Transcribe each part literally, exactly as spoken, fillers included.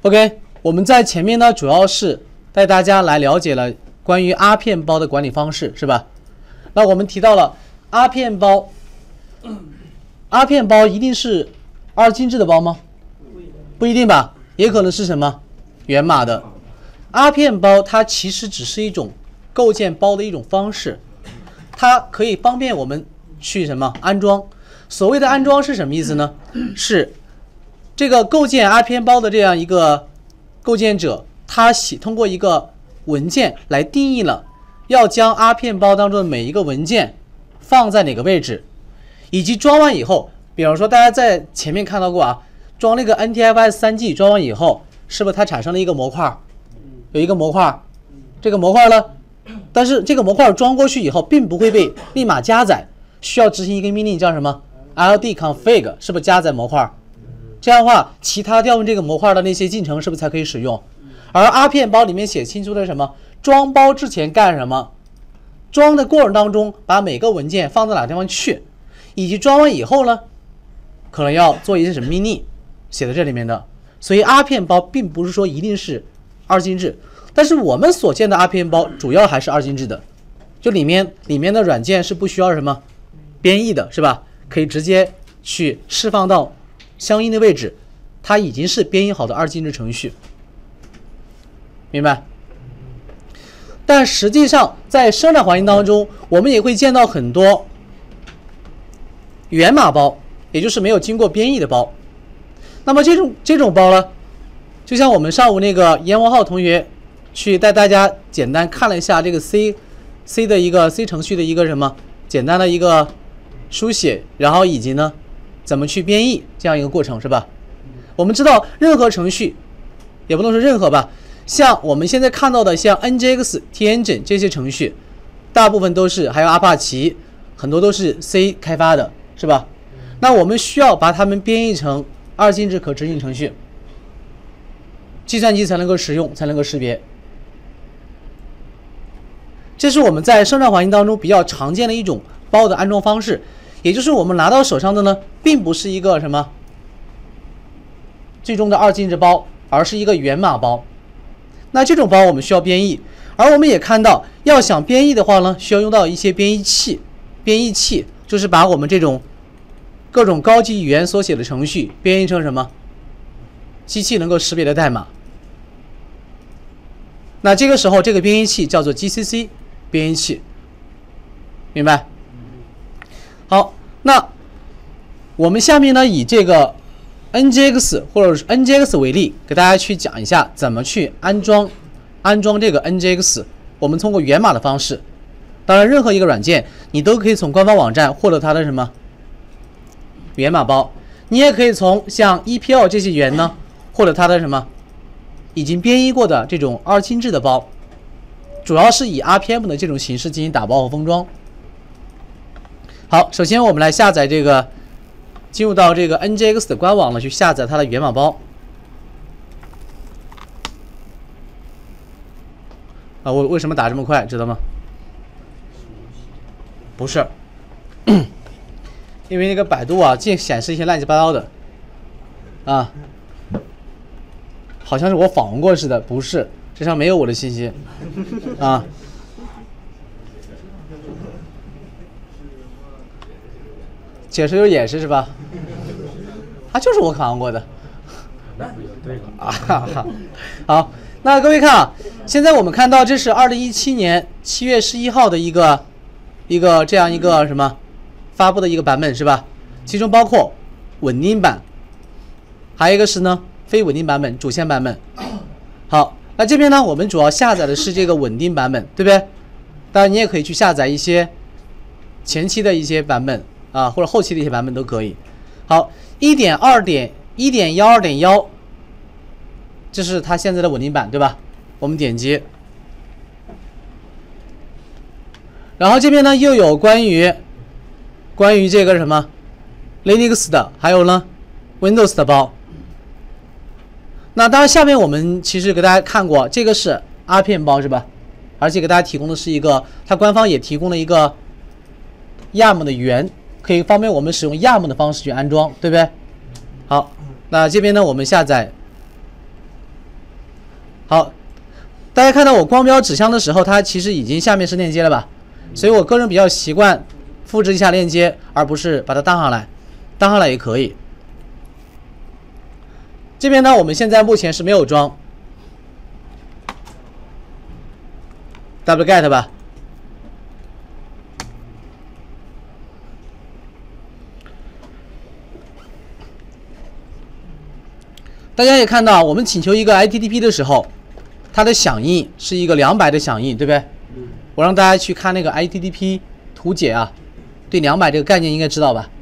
OK， 我们在前面呢主要是带大家来了解了关于阿片包的管理方式，是吧？那我们提到了阿片包，阿片包一定是二进制的包吗？不一定吧，也可能是什么源码的。阿片包它其实只是一种构建包的一种方式，它可以方便我们去什么安装。所谓的安装是什么意思呢？是这个构建阿片包的这样一个构建者，他写通过一个文件来定义了要将阿片包当中的每一个文件放在哪个位置，以及装完以后，比方说大家在前面看到过啊，装那个 N T F S 三 G 装完以后，是不是它产生了一个模块？有一个模块，这个模块呢，但是这个模块装过去以后，并不会被立马加载，需要执行一个命令叫什么 L D config， 是不是加载模块？这样的话，其他调用这个模块的那些进程是不是才可以使用？而阿片包里面写清楚的什么？装包之前干什么？装的过程当中把每个文件放到哪个地方去，以及装完以后呢，可能要做一些什么命令，写在这里面的。所以阿片包并不是说一定是二进制，但是我们所见的阿片包主要还是二进制的，就里面里面的软件是不需要什么编译的，是吧？可以直接去释放到相应的位置，它已经是编译好的二进制程序，明白？但实际上在生产环境当中，我们也会见到很多源码包，也就是没有经过编译的包。那么这种这种包呢，就像我们上午那个严文浩同学去带大家简单看了一下这个 C C 的一个 C 程序的一个什么简单的一个书写，然后以及呢怎么去编译这样一个过程，是吧？我们知道任何程序，也不能说任何吧，像我们现在看到的像 N J X、Tengine 这些程序，大部分都是，还有阿帕奇，很多都是 C 开发的，是吧？那我们需要把它们编译成二进制可执行程序，计算机才能够使用，才能够识别。这是我们在生产环境当中比较常见的一种包的安装方式，也就是我们拿到手上的呢，并不是一个什么最终的二进制包，而是一个源码包。那这种包我们需要编译，而我们也看到，要想编译的话呢，需要用到一些编译器。编译器就是把我们这种各种高级语言所写的程序编译成什么机器能够识别的代码。那这个时候，这个编译器叫做 G C C 编译器，明白？好，那我们下面呢，以这个 N J X 或者是 N J X 为例，给大家去讲一下怎么去安装安装这个 N J X。我们通过源码的方式，当然任何一个软件你都可以从官方网站获得它的什么源码包，你也可以从像 E P L 这些源呢获得它的什么已经编译过的这种二进制的包，主要是以 R P M 的这种形式进行打包和封装。好，首先我们来下载这个，进入到这个 N J X 的官网了，去下载它的源码包。啊，我为什么打这么快，知道吗？不是，因为那个百度啊，净显示一些乱七八糟的，啊，好像是我访问过似的，不是，这上没有我的信息，啊。解释就是演示是吧？啊，就是我访问过的。啊，好，那各位看啊，现在我们看到这是二零一七年七月十一号的一个一个这样一个什么发布的一个版本是吧？其中包括稳定版，还有一个是呢非稳定版本、主线版本。好，那这边呢，我们主要下载的是这个稳定版本，对不对？当然你也可以去下载一些前期的一些版本啊，或者后期的一些版本都可以。好，一点二点一点幺二点幺，这是它现在的稳定版，对吧？我们点击，然后这边呢又有关于关于这个什么 Linux 的，还有呢 Windows 的包。那当然，下面我们其实给大家看过，这个是 R P M 包是吧？而且给大家提供的是一个，它官方也提供了一个 Yum 的源，可以方便我们使用 Yum 的方式去安装，对不对？好，那这边呢，我们下载好，大家看到我光标指向的时候，它其实已经下面是链接了吧？所以我个人比较习惯复制一下链接，而不是把它搭上来，搭上来也可以。这边呢，我们现在目前是没有装 wget 吧？大家也看到，我们请求一个 I T T P 的时候，它的响应是一个两百的响应，对不对？我让大家去看那个 I T T P 图解啊，对两百这个概念应该知道吧？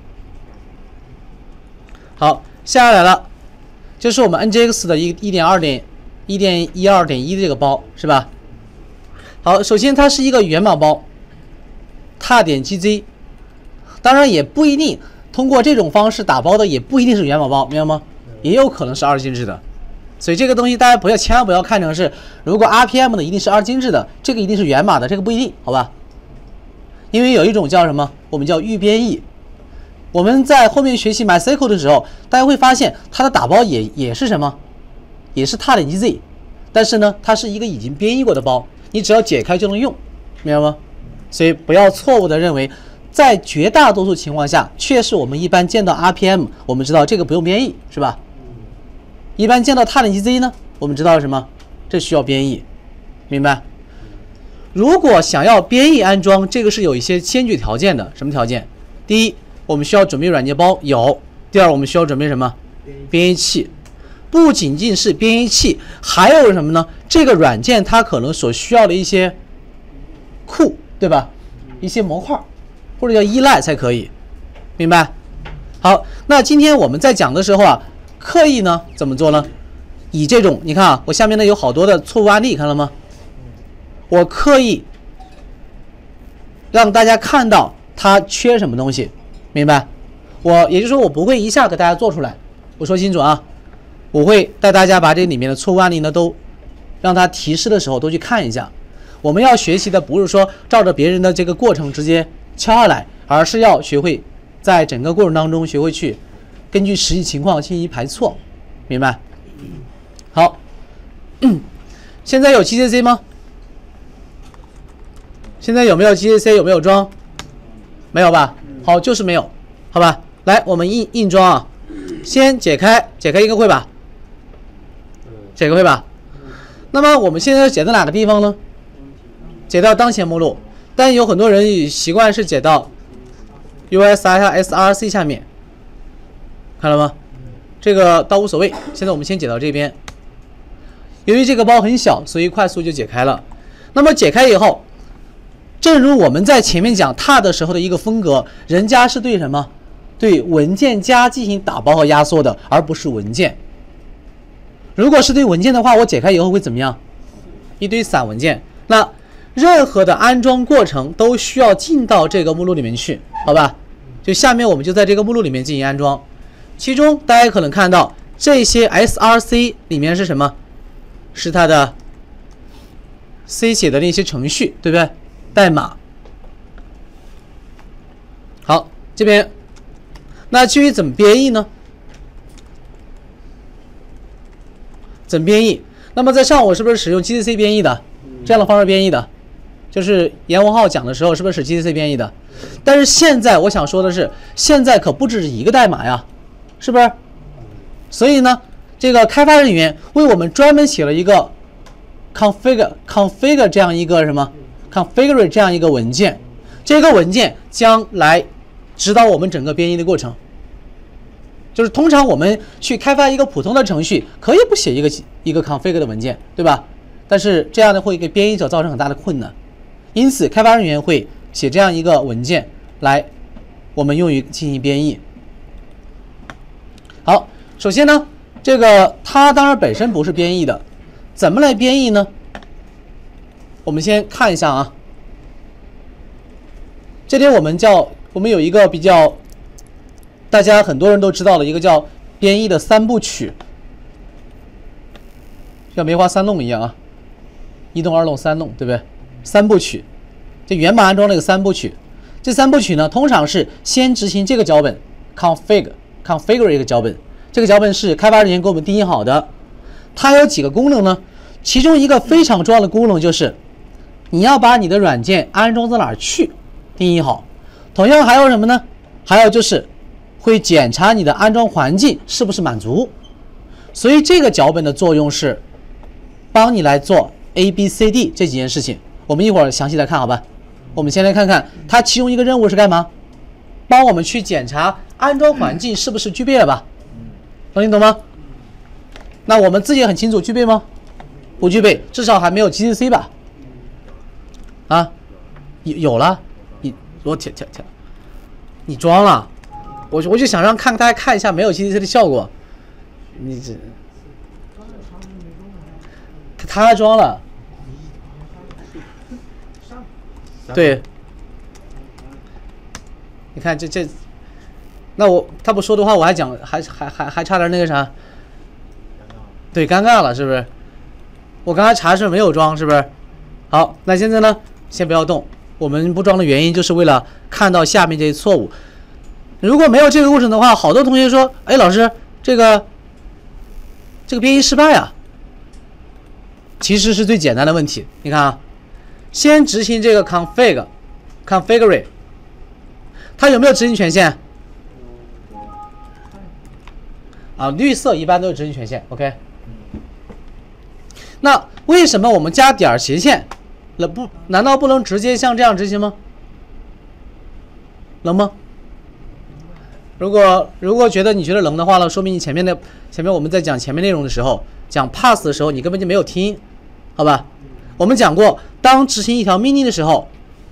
好，下来了，这是我们 N J X 的一一点二点一点一二点一的这个包，是吧？好，首先它是一个源码包，踏点 G Z， 当然也不一定通过这种方式打包的，也不一定是源码包，明白吗？也有可能是二进制的。所以这个东西大家不要千万不要看成是，如果 R P M 的一定是二进制的，这个一定是源码的，这个不一定，好吧？因为有一种叫什么，我们叫预编译。我们在后面学习 MySQL 的时候，大家会发现它的打包也也是什么，也是踏点 G Z， 但是呢，它是一个已经编译过的包，你只要解开就能用，明白吗？所以不要错误的认为，在绝大多数情况下，确实我们一般见到 R P M， 我们知道这个不用编译，是吧？一般见到踏点 G Z 呢，我们知道什么？这需要编译，明白？如果想要编译安装，这个是有一些先决条件的。什么条件？第一，我们需要准备软件包，有；第二，我们需要准备什么？编译器。不仅仅是编译器，还有什么呢？这个软件它可能所需要的一些库，对吧？一些模块或者叫依赖才可以，明白？好，那今天我们在讲的时候啊。刻意呢怎么做呢？以这种你看啊，我下面呢有好多的错误案例，看了吗？我刻意让大家看到它缺什么东西，明白？我也就是说我不会一下给大家做出来，我说清楚啊，我会带大家把这里面的错误案例呢都让它提示的时候都去看一下。我们要学习的不是说照着别人的这个过程直接敲下来，而是要学会在整个过程当中学会去。根据实际情况进行排错，明白？好，现在有 G C C 吗？现在有没有 G C C？ 有没有装？没有吧？好，就是没有，好吧？来，我们硬硬装啊，先解开，解开一个会吧，解个会吧。那么我们现在解到哪个地方呢？解到当前目录，但有很多人习惯是解到 U S I 和 S R C 下面。看了吗？这个倒无所谓。现在我们先解到这边。由于这个包很小，所以快速就解开了。那么解开以后，正如我们在前面讲踏的时候的一个风格，人家是对什么？对文件夹进行打包和压缩的，而不是文件。如果是对文件的话，我解开以后会怎么样？一堆散文件。那任何的安装过程都需要进到这个目录里面去，好吧？就下面我们就在这个目录里面进行安装。其中大家可能看到这些 S R C 里面是什么？是它的 C 写的那些程序，对不对？代码。好，这边，那至于怎么编译呢？怎么编译？那么在上午是不是使用 G C C 编译的这样的方式编译的？就是严文浩讲的时候是不是使 G C C 编译的？但是现在我想说的是，现在可不只是一个代码呀。是不是？所以呢，这个开发人员为我们专门写了一个 config config 这样一个什么 configure 这样一个文件，这个文件将来指导我们整个编译的过程。就是通常我们去开发一个普通的程序，可以不写一个一个 config 的文件，对吧？但是这样的会给编译者造成很大的困难，因此开发人员会写这样一个文件来我们用于进行编译。好，首先呢，这个它当然本身不是编译的，怎么来编译呢？我们先看一下啊。这里我们叫我们有一个比较大家很多人都知道的一个叫编译的三部曲，像梅花三弄一样啊，一弄二弄三弄，对不对？三部曲，这源码安装那个三部曲，这三部曲呢，通常是先执行这个脚本 config。configure 一个脚本，这个脚本是开发人员给我们定义好的。它有几个功能呢？ 其中一个非常重要的功能就是，你要把你的软件安装到哪儿去定义好。同样还有什么呢？还有就是会检查你的安装环境是不是满足。所以这个脚本的作用是帮你来做 A B C D 这几件事情。我们一会儿详细来看，好吧？我们先来看看它其中一个任务是干嘛？帮我们去检查安装环境是不是具备了吧？能听懂吗？那我们自己也很清楚，具备吗？不具备，至少还没有 G C C 吧？啊，有有了，你我天天天，你装了，我我就想让看大家看一下没有 G C C 的效果，你这他装了，对，你看这这，那我他不说的话，我还讲还还还还差点那个啥，对，尴尬了是不是？我刚才查是没有装，是不是？好，那现在呢，先不要动。我们不装的原因就是为了看到下面这些错误。如果没有这个过程的话，好多同学说：“哎，老师，这个这个编译失败啊。”其实是最简单的问题。你看啊，先执行这个 config configure， 它有没有执行权限？啊，绿色一般都是执行权限。OK。那为什么我们加点斜线？那不难道不能直接像这样执行吗？能吗？如果如果觉得你觉得能的话呢，说明你前面的前面我们在讲前面内容的时候，讲 pass 的时候，你根本就没有听，好吧？我们讲过，当执行一条命令的时候，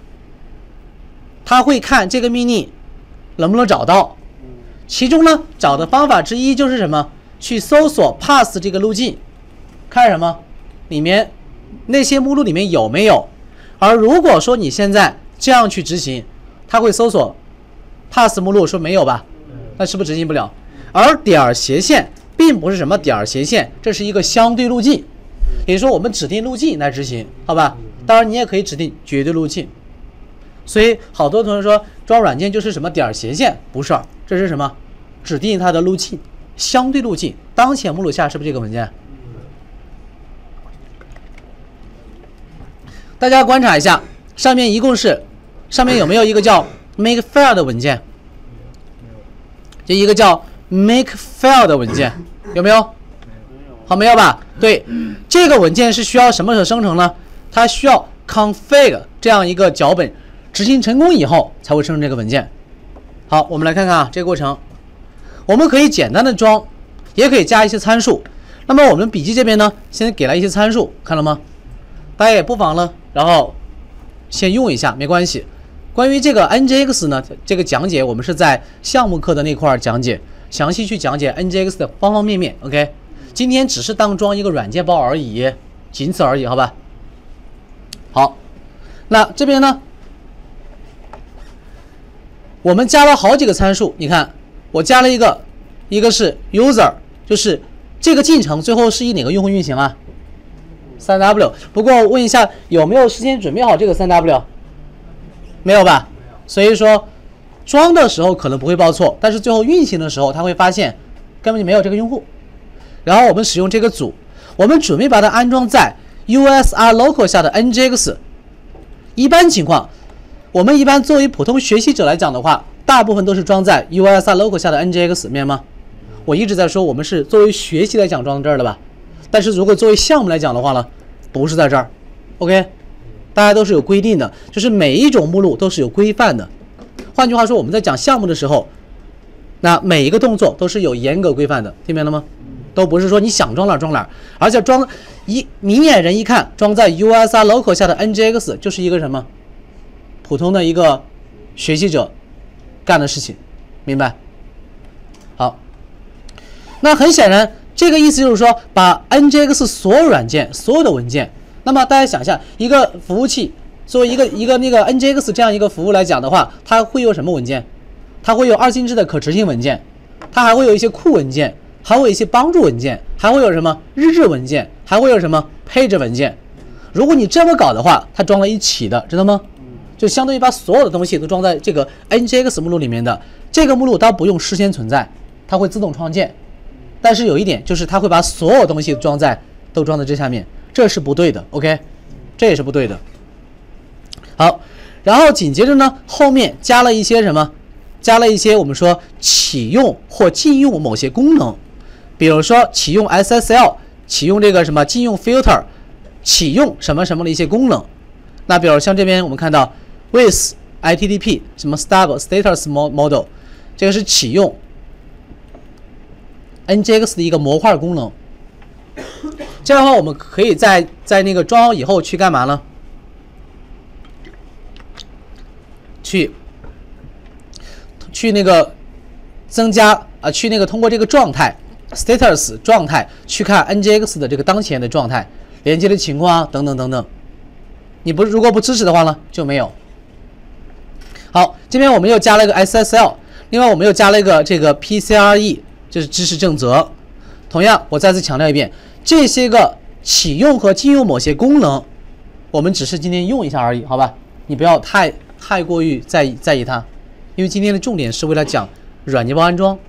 他会看这个命令能不能找到，其中呢找的方法之一就是什么？去搜索 pass 这个路径，看什么？里面那些目录里面有没有？而如果说你现在这样去执行，它会搜索 pass 目录，说没有吧？那是不是执行不了？而点斜线并不是什么点斜线，这是一个相对路径，也就是说我们指定路径来执行，好吧？当然你也可以指定绝对路径。所以好多同学说装软件就是什么点斜线，不是，这是什么？指定它的路径，相对路径。当前目录下是不是这个文件？大家观察一下，上面一共是，上面有没有一个叫 makefile 的文件？这一个叫 makefile 的文件有没有？好，没有吧？对，这个文件是需要什么时候生成呢？它需要 config 这样一个脚本执行成功以后才会生成这个文件。好，我们来看看啊，这个过程，我们可以简单的装，也可以加一些参数。那么我们笔记这边呢，先给了一些参数，看了吗？大家也不妨呢，然后先用一下，没关系。关于这个 N J X 呢，这个讲解我们是在项目课的那块讲解，详细去讲解 N J X 的方方面面。OK， 今天只是当装一个软件包而已，仅此而已，好吧？好，那这边呢，我们加了好几个参数，你看，我加了一个，一个是 user， 就是这个进程最后是以哪个用户运行啊？三 W， 不过问一下，有没有事先准备好这个三 W？ 没有吧？所以说装的时候可能不会报错，但是最后运行的时候，它会发现根本就没有这个用户。然后我们使用这个组，我们准备把它安装在 U S R Local 下的 N J X。一般情况，我们一般作为普通学习者来讲的话，大部分都是装在 U S R Local 下的 N J X， 明白吗？我一直在说我们是作为学习来讲装这儿的吧。但是如果作为项目来讲的话呢，不是在这儿 ，OK， 大家都是有规定的，就是每一种目录都是有规范的。换句话说，我们在讲项目的时候，那每一个动作都是有严格规范的，听明白了吗？都不是说你想装哪装哪，而且装一明眼人一看，装在 U S R Local 下的 N J X 就是一个什么普通的一个学习者干的事情，明白？好，那很显然。这个意思就是说，把 N J X 所有软件、所有的文件，那么大家想一下，一个服务器作为一个一个那个 N J X 这样一个服务来讲的话，它会有什么文件？它会有二进制的可执行文件，它还会有一些库文件，还会有一些帮助文件，还会有什么日志文件，还会有什么配置文件。如果你这么搞的话，它装在一起的，知道吗？就相当于把所有的东西都装在这个 N J X 目录里面的。这个目录它不用事先存在，它会自动创建。但是有一点就是它会把所有东西装在都装在这下面， 这是不对的 ，OK， 这也是不对的。好，然后紧接着呢，后面加了一些什么？加了一些我们说启用或禁用某些功能，比如说启用 S S L， 启用这个什么禁用 filter， 启用什么什么的一些功能。那比如像这边我们看到 with I T T P 什么 stable status model， 这个是启用 N J X 的一个模块功能。这样的话，我们可以在在那个装好以后去干嘛呢？去去那个增加啊、呃，去那个通过这个状态 status 状态去看 N J X 的这个当前的状态、连接的情况啊等等等等。你不如果不支持的话呢，就没有。好，这边我们又加了一个 S S L， 另外我们又加了一个这个 P C R E， 这是支持正则。同样，我再次强调一遍，这些个启用和禁用某些功能，我们只是今天用一下而已，好吧？你不要太太过于在意在意它，因为今天的重点是为了讲软件包安装。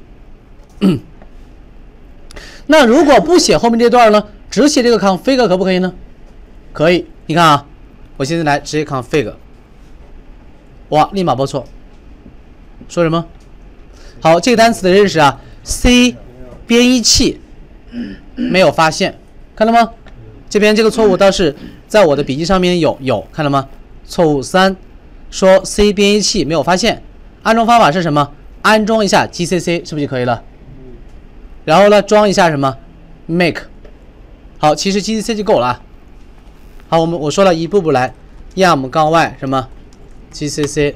那如果不写后面这段呢，只写这个 config 可不可以呢？可以。你看啊，我现在来直接 config， 哇，立马报错。说什么？好，这个单词的认识啊 ，C 编译器没有发现，看到吗？这边这个错误倒是在我的笔记上面有有看到吗？错误三，说 C 编译器没有发现，安装方法是什么？安装一下 G C C 是不是就可以了？然后呢，装一下什么 make， 好，其实 G C C 就够了啊。好，我们我说了一步步来 ，yum 杠 y 什么 G C C，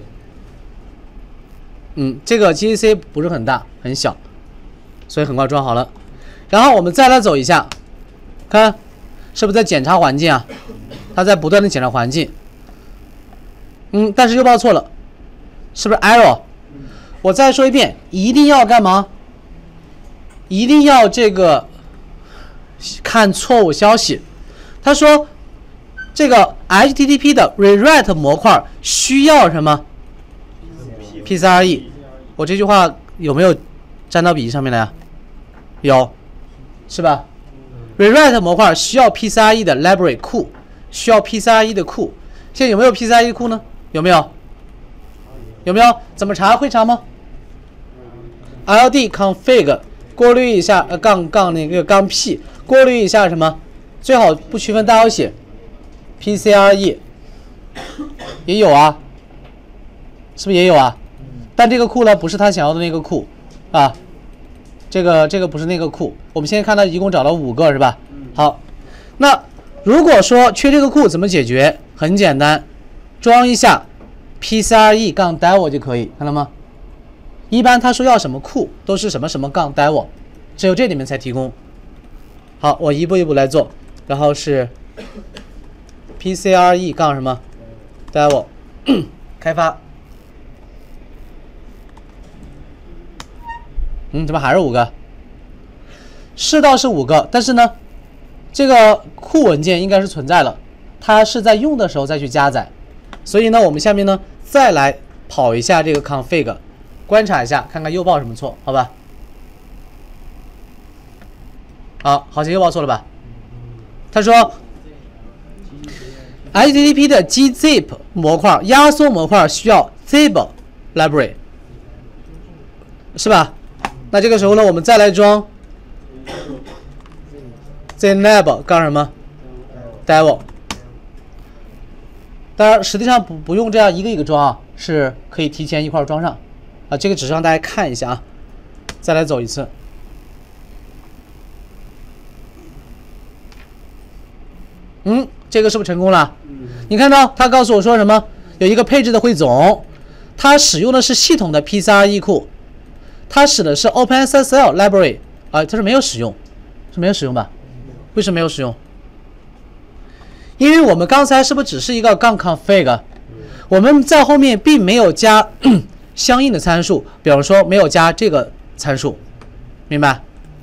嗯，这个 G C C 不是很大，很小，所以很快装好了。然后我们再来走一下，看是不是在检查环境啊？它在不断的检查环境。嗯，但是又报错了，是不是 error？ 我再说一遍，一定要干嘛？一定要这个看错误消息。他说这个 H T T P 的 rewrite 模块需要什么 ？P C R E。我这句话有没有粘到笔记上面来呀？有，是吧 ？rewrite 模块需要 P C R E 的 library 库，需要 P C R E 的库。现在有没有 P C R E 库呢？有没有？有没有？怎么查？会查吗 ？L D config 过滤一下，呃，杠杠那个杠 P 过滤一下什么？最好不区分大小写。P C R E 也有啊，是不是也有啊？但这个库呢，不是他想要的那个库啊，这个这个不是那个库。我们现在看到一共找了五个是吧？好，那如果说缺这个库怎么解决？很简单，装一下 P C R E 杠 devel 就可以，看到吗？一般他说要什么库，都是什么什么杠 devel， 只有这里面才提供。好，我一步一步来做，然后是 P C R E 杠什么 devel 开发。嗯，怎么还是五个？是倒是五个，但是呢，这个库文件应该是存在了，它是在用的时候再去加载。所以呢，我们下面呢再来跑一下这个 config， 观察一下，看看又报什么错，好吧？好，好像又报错了吧？他说 H T T P 的 gzip 模块压缩模块需要 zip library， 是吧？那这个时候呢，我们再来装 znlab 杠什么 devel。当然，实际上不不用这样一个一个装啊，是可以提前一块装上啊。这个只是让大家看一下啊。再来走一次。嗯，这个是不是成功了？你看到他告诉我说什么？有一个配置的汇总，它使用的是系统的 P C R E 库，它使的是 OpenSSL library 啊，它是没有使用，是没有使用吧？为什么没有使用？因为我们刚才是不是只是一个杠 config， 我们在后面并没有加相应的参数，比如说没有加这个参数，明白？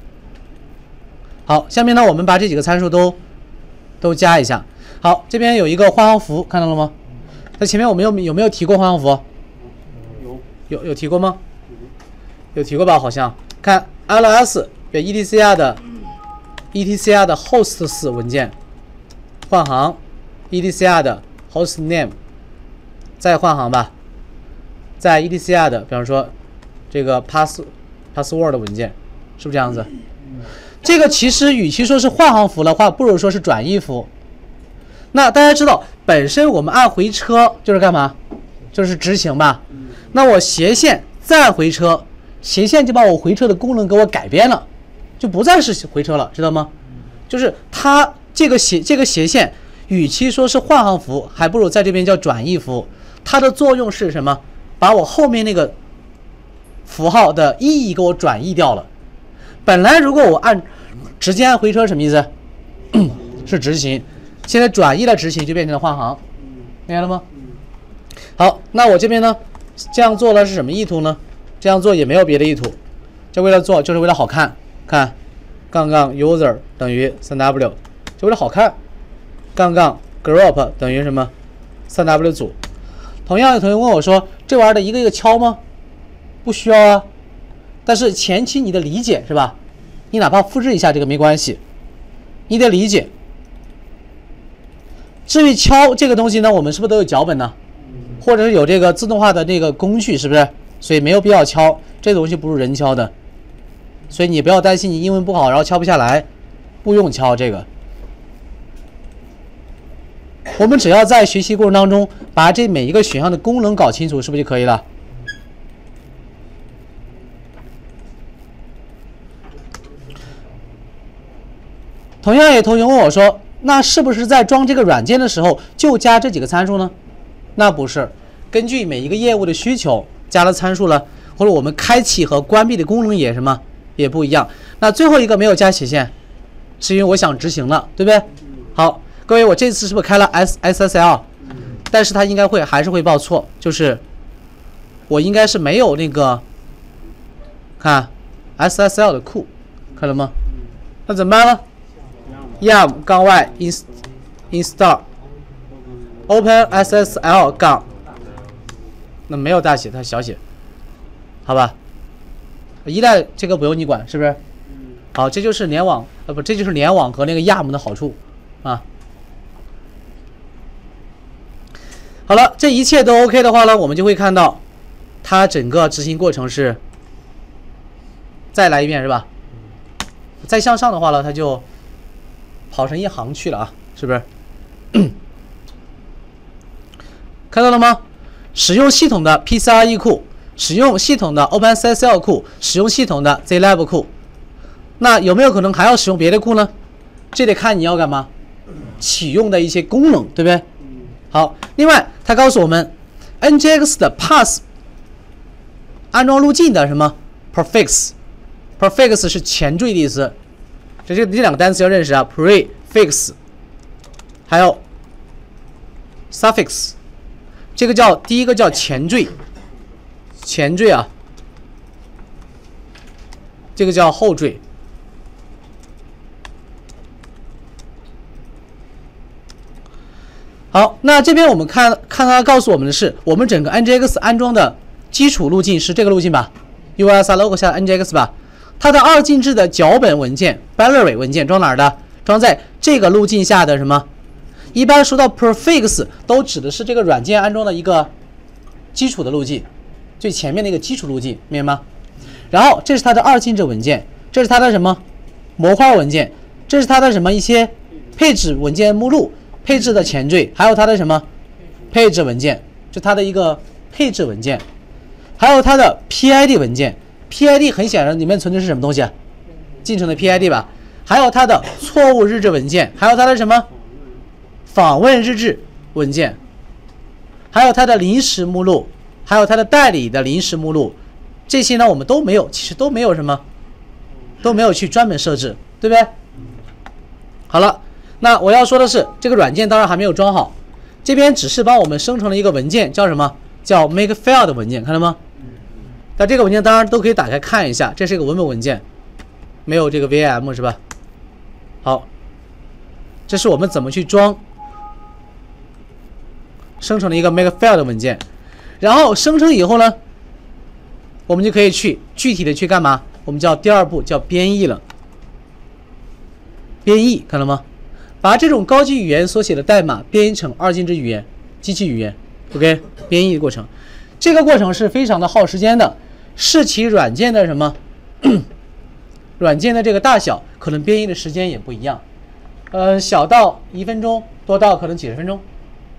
好，下面呢我们把这几个参数都都加一下。好，这边有一个换行符，看到了吗？在前面我们有有没有提过换行符？有有有提过吗？有提过吧？好像看 L S 有 E T C R 的 E T C R 的 host 四文件。 换行 E D C R 的 host name， 再换行吧，在 E D C R 的，比方说这个 pass password 文件，是不是这样子？这个其实与其说是换行符的话，不如说是转译符。那大家知道，本身我们按回车就是干嘛？就是执行吧。那我斜线再按回车，斜线就把我回车的功能给我改变了，就不再是回车了，知道吗？就是它这个斜这个斜线，与其说是换行符，还不如在这边叫转译符。它的作用是什么？把我后面那个符号的意义给我转译掉了。本来如果我按直接按回车什么意思？是执行，现在转移了执行就变成了换行，明白了吗？好，那我这边呢，这样做了是什么意图呢？这样做也没有别的意图，就为了做，就是为了好看。看，杠杠 user 等于 三 w， 就为了好看。杠杠 group 等于什么？ 三 w 组。同样有同学问我说，这玩意儿的一个一个敲吗？不需要啊。但是前期你的理解是吧？你哪怕复制一下这个没关系，你得理解。至于敲这个东西呢，我们是不是都有脚本呢？或者是有这个自动化的那个工具，是不是？所以没有必要敲，这东西不是人敲的。所以你不要担心你英文不好，然后敲不下来，不用敲这个。我们只要在学习过程当中把这每一个选项的功能搞清楚，是不是就可以了？同样有同学问我说，那是不是在装这个软件的时候就加这几个参数呢？那不是，根据每一个业务的需求加了参数了，或者我们开启和关闭的功能也什么也不一样。那最后一个没有加斜线，是因为我想执行了，对不对？好，各位，我这次是不是开了 S S S L？ 但是它应该会还是会报错，就是我应该是没有那个看 S S L 的库，看了吗？那怎么办呢？yum 杠 y inst install open S S L 杠，那没有大写，它小写，好吧？一代这个不用你管，是不是？好，这就是联网，呃不，这就是联网和那个 yum 的好处啊。好了，这一切都 OK 的话呢，我们就会看到它整个执行过程是，再来一遍是吧？再向上的话呢，它就跑成一行去了啊，是不是？看到了吗？使用系统的 P C R E 库，使用系统的 OpenSSL 库，使用系统的 Zlab 库。那有没有可能还要使用别的库呢？这得看你要干嘛，启用的一些功能，对不对？好，另外它告诉我们 N G X 的 pass 安装路径的什么 prefix，prefix 是前缀的意思。这这这两个单词要认识啊 ，prefix， 还有 suffix， 这个叫第一个叫前缀，前缀啊，这个叫后缀。好，那这边我们看看它告诉我们的是，我们整个 N G X 安装的基础路径是这个路径吧 ，U S R logo 下的 N G X 吧。它的二进制的脚本文件 binary 文件装哪儿的？装在这个路径下的什么？一般说到 prefix 都指的是这个软件安装的一个基础的路径，最前面的一个基础路径，明白吗？然后这是它的二进制文件，这是它的什么模块文件，这是它的什么一些配置文件目录、配置的前缀，还有它的什么配置文件，就它的一个配置文件，还有它的 P I D 文件。P I D 很显然里面存的是什么东西啊？进程的 P I D 吧，还有它的错误日志文件，还有它的什么访问日志文件，还有它的临时目录，还有它的代理的临时目录，这些呢我们都没有，其实都没有什么，都没有去专门设置，对不对？好了，那我要说的是，这个软件当然还没有装好，这边只是帮我们生成了一个文件，叫什么？叫 makefile 的文件，看到吗？那这个文件当然都可以打开看一下，这是一个文本文件，没有这个 V M 是吧？好，这是我们怎么去装生成了一个 makefile 的文件，然后生成以后呢，我们就可以去具体的去干嘛？我们叫第二步叫编译了，编译看到吗？ 把这种高级语言所写的代码编译成二进制语言、机器语言 ，OK， 编译的过程，这个过程是非常的耗时间的，视其软件的什么，软件的这个大小，可能编译的时间也不一样，呃，小到一分钟，多到可能几十分钟。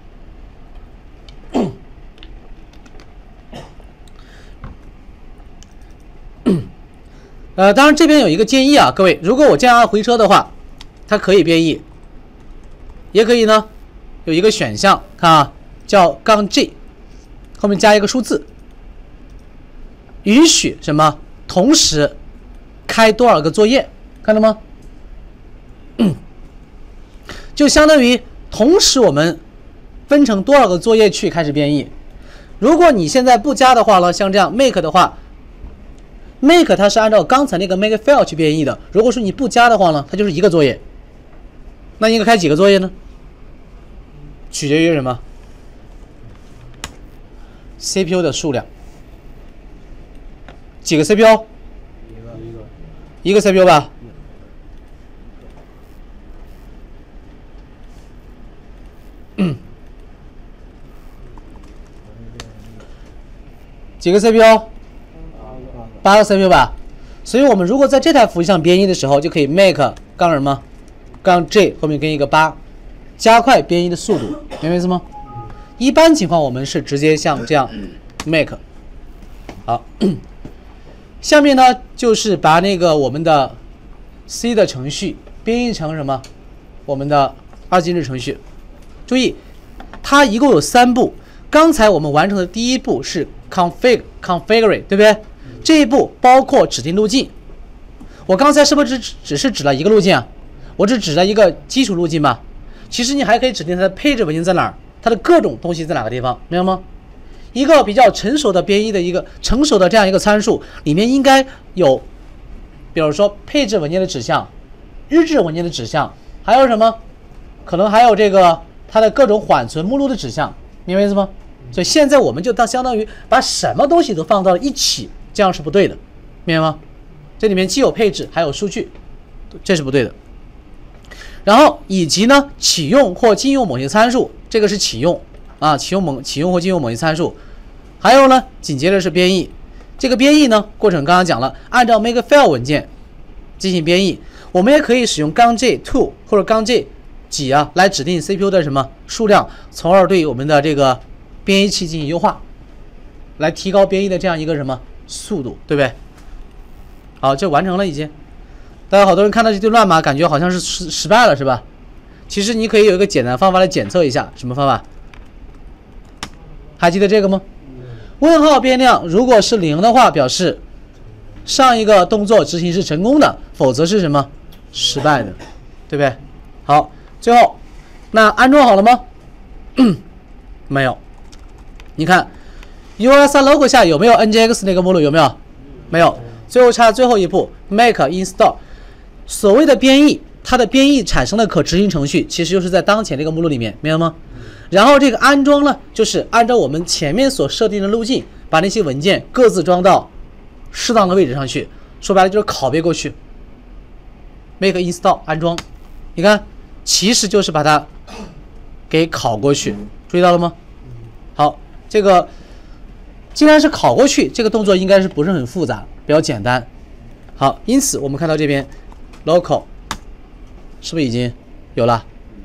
呃，当然这边有一个建议啊，各位，如果我这样按回车的话，它可以编译，也可以呢，有一个选项，看啊，叫杠 G， 后面加一个数字，允许什么同时开多少个作业，看到吗？嗯，就相当于同时我们分成多少个作业去开始编译。如果你现在不加的话呢，像这样 make 的话。make 它是按照刚才那个 makefile 去编译的，如果说你不加的话呢，它就是一个作业。那应该开几个作业呢？取决于什么 ？C P U 的数量。几个 C P U？ 一个一个。一个 C P U 吧。嗯。几个 C P U？八个 C P U 吧，所以我们如果在这台服务器上编译的时候，就可以 make 杠什么，杠 J 后面跟一个八，加快编译的速度，明白意思吗？一般情况我们是直接像这样 make。好，下面呢就是把那个我们的 C 的程序编译成什么？我们的二进制程序。注意，它一共有三步。刚才我们完成的第一步是 config configure， 对不对？这一步包括指定路径，我刚才是不是只只是指了一个路径啊？我只指了一个基础路径吧。其实你还可以指定它的配置文件在哪儿，它的各种东西在哪个地方，明白吗？一个比较成熟的编译的一个成熟的这样一个参数里面应该有，比如说配置文件的指向、日志文件的指向，还有什么？可能还有这个它的各种缓存目录的指向，明白意思吗？所以现在我们就当相当于把什么东西都放到了一起。这样是不对的，明白吗？这里面既有配置还有数据，这是不对的。然后以及呢，启用或禁用某些参数，这个是启用啊，启用某启用或禁用某些参数。还有呢，紧接着是编译，这个编译呢过程刚刚讲了，按照 makefile 文件进行编译。我们也可以使用杠 J two 或者杠 J 几啊来指定 C P U 的什么数量，从而对我们的这个编译器进行优化，来提高编译的这样一个什么速度，对不对？好，这完成了已经。大家好多人看到这堆乱码，感觉好像是失失败了，是吧？其实你可以有一个简单方法来检测一下，什么方法？还记得这个吗？问号变量如果是零的话，表示上一个动作执行是成功的，否则是什么？失败的，对不对？好，最后那安装好了吗？没有。你看 U R 三 logo 下有没有 N J X 那个目录？有没有？没有。最后差最后一步 make install。所谓的编译，它的编译产生的可执行程序，其实就是在当前这个目录里面，明白吗？然后这个安装呢，就是按照我们前面所设定的路径，把那些文件各自装到适当的位置上去。说白了就是拷贝过去。make install 安装，你看，其实就是把它给拷过去，注意到了吗？好，这个既然是拷过去，这个动作应该是不是很复杂，比较简单。好，因此我们看到这边 local 是不是已经有了？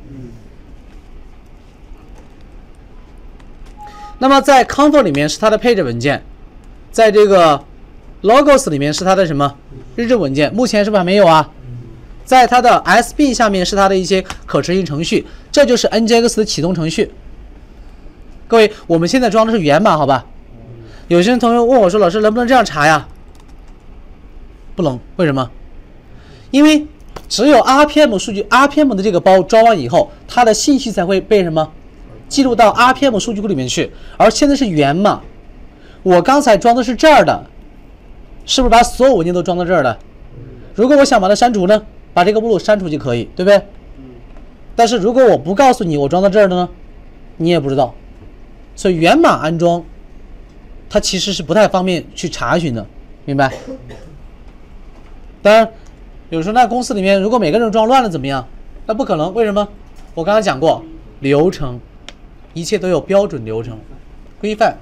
那么在 config 里面是它的配置文件，在这个 logos 里面是它的什么日志文件？目前是不是还没有啊？在它的 S B 下面是它的一些可执行程序，这就是 N J X 的启动程序。各位，我们现在装的是源码，好吧？有些同学问我说：“老师，能不能这样查呀？”不能，为什么？因为只有 R P M 数据 ，R P M 的这个包装完以后，它的信息才会被什么记录到 R P M 数据库里面去。而现在是源码，我刚才装的是这儿的，是不是把所有文件都装到这儿了？如果我想把它删除呢，把这个目录删除就可以，对不对？但是如果我不告诉你我装到这儿的呢，你也不知道。所以源码安装，它其实是不太方便去查询的，明白？当然，有时候那公司里面如果每个人装乱了怎么样？ 那不可能，为什么？我刚刚讲过，流程，一切都有标准流程、规范。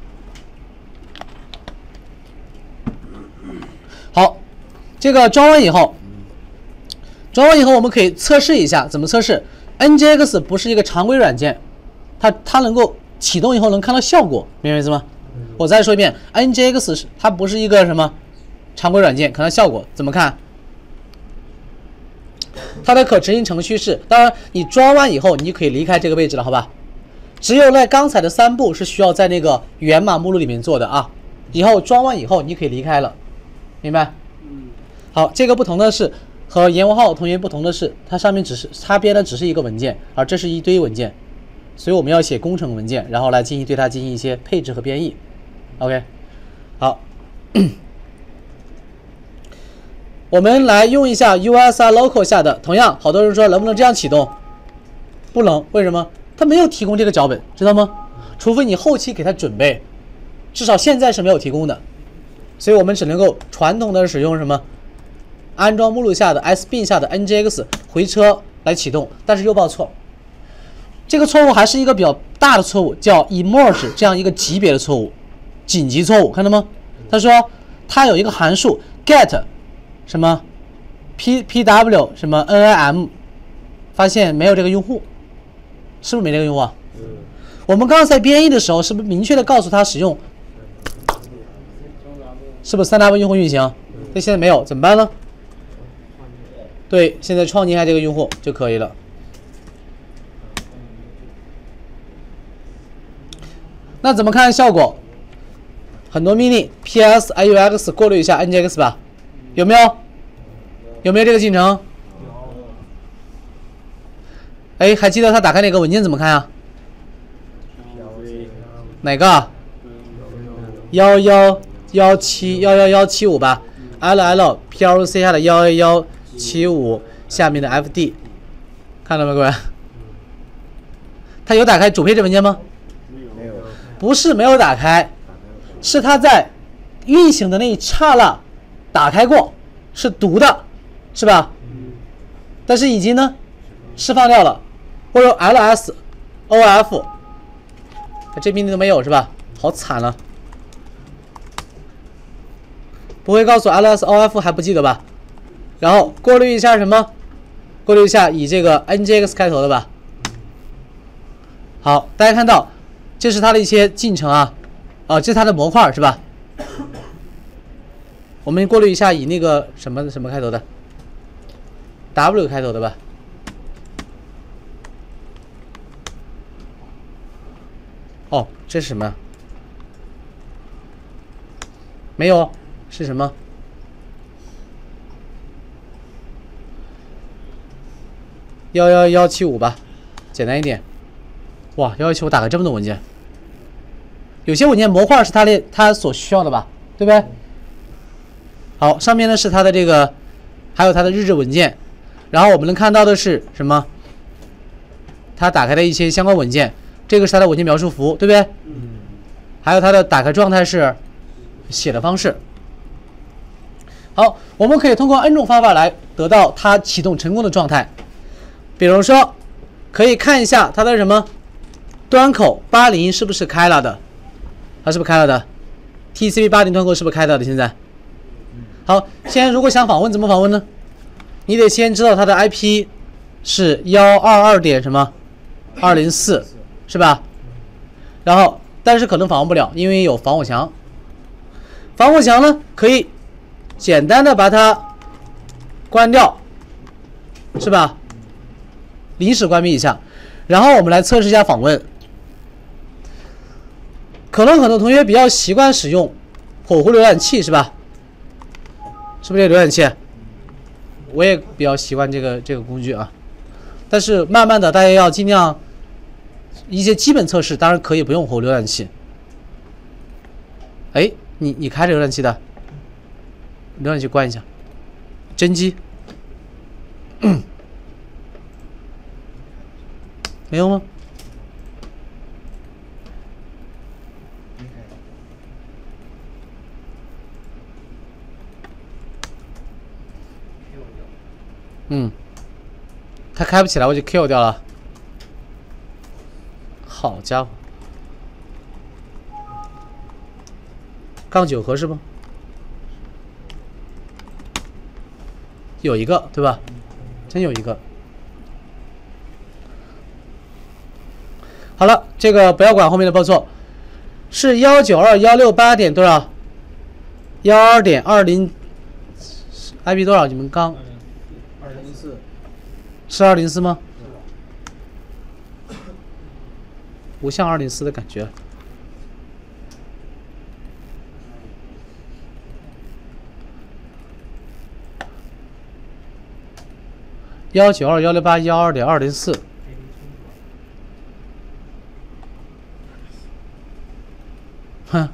好，这个装完以后，装完以后我们可以测试一下，怎么测试 ？N G X 不是一个常规软件，它它能够启动以后能看到效果，明白意思吗？我再说一遍 ，N G X 它不是一个什么常规软件，看到效果怎么看？它的可执行程序是，当然你装完以后，你可以离开这个位置了，好吧？只有在刚才的三步是需要在那个源码目录里面做的啊。以后装完以后，你可以离开了，明白？好，这个不同的是和严文浩同学不同的是，它上面只是它编的只是一个文件，而这是一堆文件，所以我们要写工程文件，然后来进行对它进行一些配置和编译。OK， 好。我们来用一下 U S R Local 下的，同样，好多人说能不能这样启动？不能，为什么？它没有提供这个脚本，知道吗？除非你后期给它准备，至少现在是没有提供的，所以我们只能够传统的使用什么？安装目录下的 S bin 下的 N G X 回车来启动，但是又报错。这个错误还是一个比较大的错误，叫 emerge 这样一个级别的错误，紧急错误，看到吗？他说它有一个函数 get 什么 p pw 什么 nim， 发现没有这个用户，是不是没这个用户啊？嗯、我们刚刚在编译的时候，是不是明确的告诉他使用？是不是三 W 用户运行？对，现在没有，怎么办呢？对，现在创建一下这个用户就可以了。那怎么看效果？很多命令 ps aux 过滤一下 nginx 吧，有没有？有没有这个进程？哎，还记得他打开哪个文件怎么看啊？哪个？幺幺幺七幺幺幺七五吧 ，ll plc 下的幺幺幺七五下面的 fd， 看到没，各位？他有打开主配置文件吗？没有。不是没有打开，是他在运行的那一刹那打开过，是读的，是吧？但是已经呢释放掉了，或者 ls of 这命令都没有，是吧？好惨了。不会告诉 ls of 还不记得吧？然后过滤一下什么？过滤一下以这个 nginx 开头的吧。好，大家看到这是它的一些进程啊，啊，这是它的模块是吧？我们过滤一下以那个什么什么开头的 W 开头的吧。哦，这是什么？没有，是什么？幺幺幺七五吧，简单一点。哇，幺幺七五打开这么多文件，有些文件模块是它的它所需要的吧，对不对？好，上面呢是它的这个，还有它的日志文件，然后我们能看到的是什么？它打开的一些相关文件，这个是它的文件描述符，对不对？嗯。还有它的打开状态是写的方式。好，我们可以通过 N 种方法来得到它启动成功的状态。比如说，可以看一下它的什么端口八零是不是开了的？它是不是开了的 ？T C P 八零端口是不是开了的？现在，好，现在如果想访问怎么访问呢？你得先知道它的 I P 是幺二二点什么二零四，是吧？然后，但是可能访问不了，因为有防火墙。防火墙呢，可以简单的把它关掉，是吧？临时关闭一下，然后我们来测试一下访问。可能很多同学比较习惯使用火狐浏览器，是吧？是不是这个浏览器？我也比较习惯这个这个工具啊。但是慢慢的，大家要尽量一些基本测试，当然可以不用火狐浏览器。哎，你你开着浏览器的，浏览器关一下，真机。嗯没有吗？嗯，他开。 开不起来，我就 kill 掉了。好家伙，杠九合适不？有一个，对吧？真有一个。好了，这个不要管后面的报错，是幺九二幺六八点多少？幺二点二零 ，I P 多少？你们刚二零四是二零四吗？不像二零四的感觉。幺九二幺六八幺二点二零四。哼，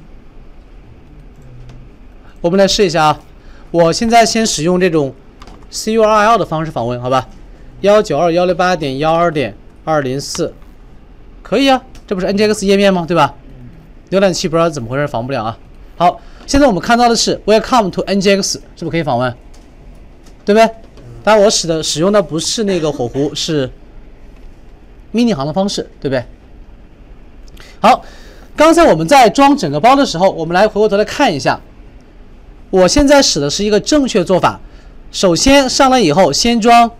我们来试一下啊！我现在先使用这种 C U R L 的方式访问，好吧？幺九二幺六八点幺二点二零四，可以啊，这不是 N J X 页面吗？对吧？浏览器不知道怎么回事，访不了啊。好，现在我们看到的是 Welcome to N J X， 是不是可以访问？对不对？当然我使的使用的不是那个火狐，是 mini 行的方式，对不对？好，刚才我们在装整个包的时候，我们来回过头来看一下，我现在使的是一个正确做法。首先上来以后，先装，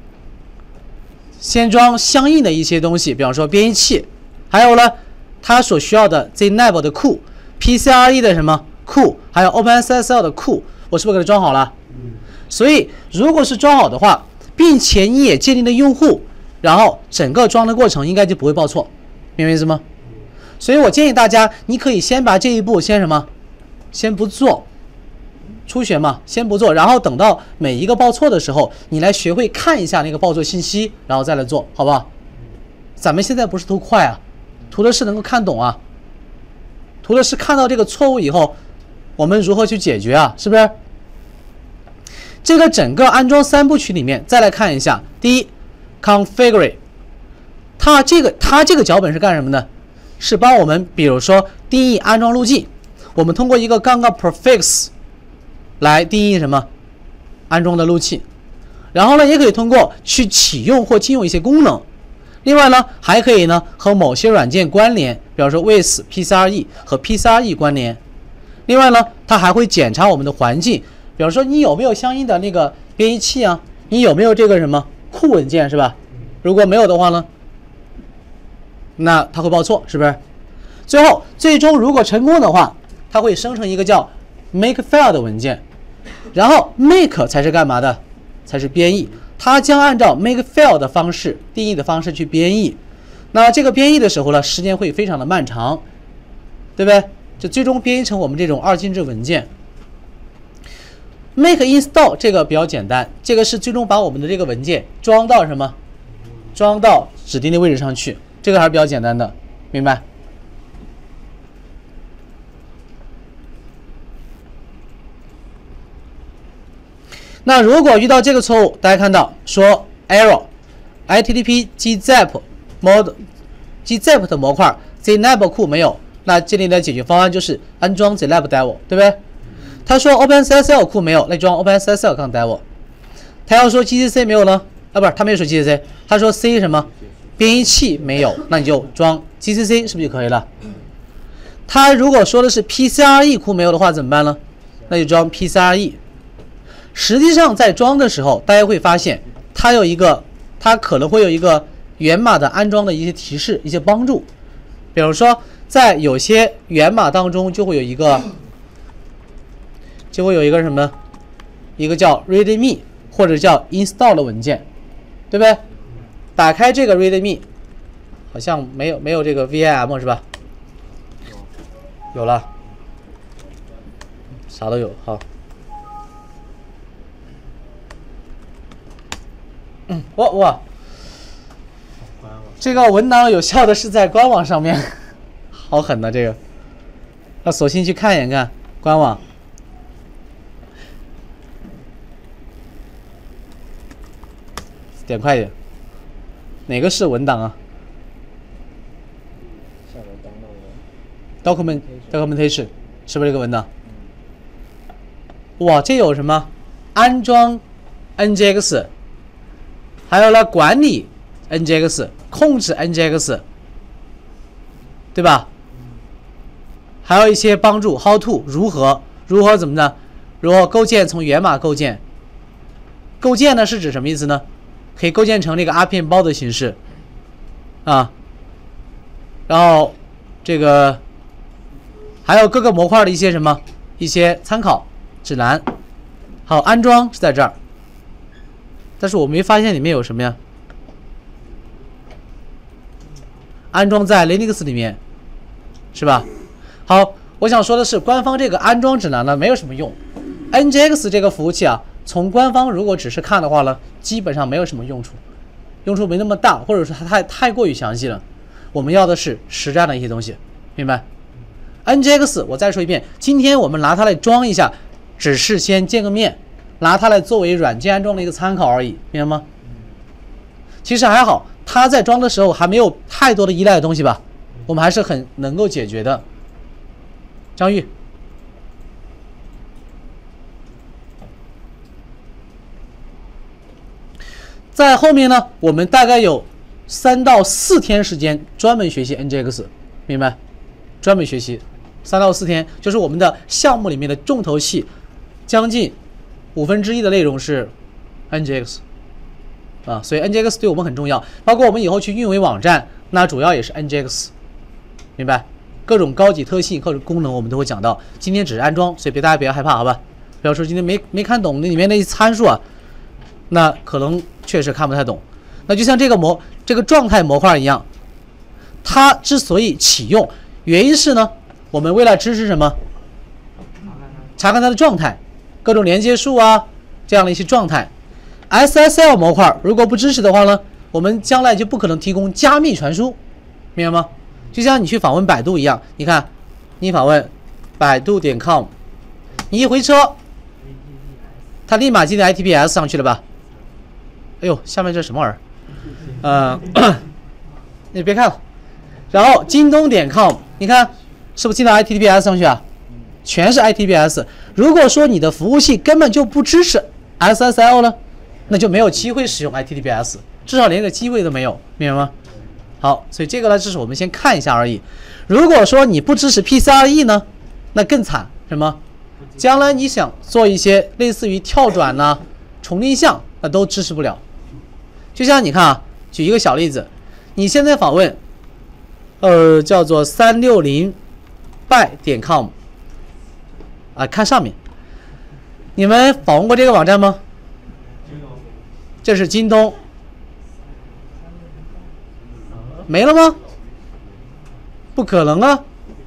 先装相应的一些东西，比方说编译器，还有呢，它所需要的 Znap 的库、P C R E 的什么库，还有 OpenSSL 的库，我是不是给它装好了？所以，如果是装好的话，并且你也建立了用户，然后整个装的过程应该就不会报错，明白意思吗？所以我建议大家，你可以先把这一步先什么，先不做，初学嘛，先不做，然后等到每一个报错的时候，你来学会看一下那个报错信息，然后再来做，好不好？咱们现在不是图快啊，图的是能够看懂啊，图的是看到这个错误以后，我们如何去解决啊，是不是？这个整个安装三部曲里面，再来看一下，第一 ，configure， 它这个它这个脚本是干什么的？是帮我们，比如说定义安装路径，我们通过一个杠杠 prefix 来定义什么安装的路径，然后呢，也可以通过去启用或禁用一些功能。另外呢，还可以呢和某些软件关联，比方说 with P C R E 和 P C R E 关联。另外呢，它还会检查我们的环境。比方说，你有没有相应的那个编译器啊？你有没有这个什么库文件是吧？如果没有的话呢，那它会报错，是不是？最后，最终如果成功的话，它会生成一个叫 makefile 的文件，然后 make 才是干嘛的？才是编译，它将按照 makefile 的方式定义的方式去编译。那这个编译的时候呢，时间会非常的漫长，对不对？就最终编译成我们这种二进制文件。make install 这个比较简单，这个是最终把我们的这个文件装到什么？装到指定的位置上去，这个还是比较简单的，明白？那如果遇到这个错误，大家看到说 error H T T P gzip mod gzip 的模块 Znap 库没有，那这里的解决方案就是安装 Znap devel， 对不对？他说 OpenSSL 库没有，那装 OpenSSL 杠 devel。他要说 G C C 没有呢？啊，不是，他没有说 G C C， 他说 C 什么编译器没有，那你就装 G C C 是不是就可以了？他如果说的是 P C R E 库没有的话怎么办呢？那就装 P C R E。实际上在装的时候，大家会发现它有一个，它可能会有一个源码的安装的一些提示、一些帮助。比如说，在有些源码当中就会有一个，就会有一个什么，一个叫 readme 或者叫 install 的文件，对不对？打开这个 readme， 好像没有没有这个 vim 是吧？有了，啥都有，好。嗯，哇哇，这个文档有效的是在官网上面，好狠呐、啊、这个，要索性去看一眼看官网。点快点，哪个是文档啊 ？document documentation 是不是这个文档？哇，这有什么？安装 N J X。 还有呢管理 N G X， 控制 N G X， 对吧？还有一些帮助 how to 如何如何怎么呢？如何构建从源码构建？构建呢是指什么意思呢？可以构建成这个阿片包的形式啊，然后这个还有各个模块的一些什么一些参考指南，好，安装是在这儿，但是我没发现里面有什么呀？安装在 Linux 里面，是吧？好，我想说的是，官方这个安装指南呢没有什么用 ，N G X 这个服务器啊，从官方如果只是看的话呢，基本上没有什么用处，用处没那么大，或者说它太太过于详细了。我们要的是实战的一些东西，明白 ？N G X 我再说一遍，今天我们拿它来装一下，只是先见个面，拿它来作为软件安装的一个参考而已，明白吗？其实还好，它在装的时候还没有太多的依赖的东西吧，我们还是很能够解决的。张玉，在后面呢，我们大概有三到四天时间专门学习 N G X， 明白？专门学习三到四天，就是我们的项目里面的重头戏，将近五分之一的内容是 N G X 啊，所以 N G X 对我们很重要，包括我们以后去运维网站，那主要也是 N G X， 明白？各种高级特性、各种功能我们都会讲到。今天只是安装，所以别大家不要害怕，好吧？不要说今天没没看懂那里面那些参数啊，那可能确实看不太懂。那就像这个模这个状态模块一样，它之所以启用，原因是呢，我们为了支持什么？查看它的状态，各种连接数啊这样的一些状态。S S L 模块如果不支持的话呢，我们将来就不可能提供加密传输，明白吗？就像你去访问百度一样，你看，你访问百度点 com， 你一回车，它立马进 I T B S 上去了吧？哎呦，下面这什么玩意儿？呃，你别看了。然后京东点 com， 你看是不是进到 I T B S 上去啊？全是 I T B S。如果说你的服务器根本就不支持 S S L 呢，那就没有机会使用 I T B S， 至少连个机会都没有，明白吗？好，所以这个呢，只是我们先看一下而已。如果说你不支持 P C I E 呢，那更惨，什么？将来你想做一些类似于跳转呐、啊、重立项，那都支持不了。就像你看啊，举一个小例子，你现在访问，呃，叫做三六零 by 点 com， 啊，看上面，你们访问过这个网站吗？这是京东。没了吗？不可能啊！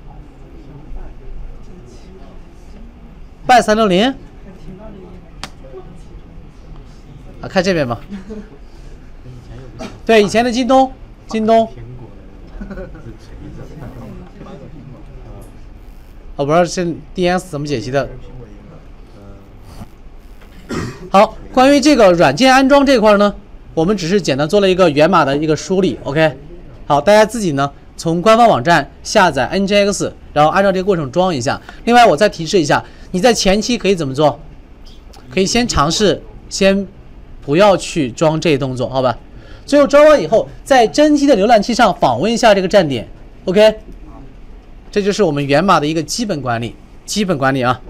拜三六零啊，看这边吧。对，以前的京东，京东。我不知道是 D N S 怎么解析的。好，关于这个软件安装这块呢，我们只是简单做了一个源码的一个梳理 ，OK。好，大家自己呢从官方网站下载 N G X， 然后按照这个过程装一下。另外，我再提示一下，你在前期可以怎么做？可以先尝试，先不要去装这些动作，好吧？最后装完以后，在真机的浏览器上访问一下这个站点 ，OK？ 这就是我们源码的一个基本管理，基本管理啊。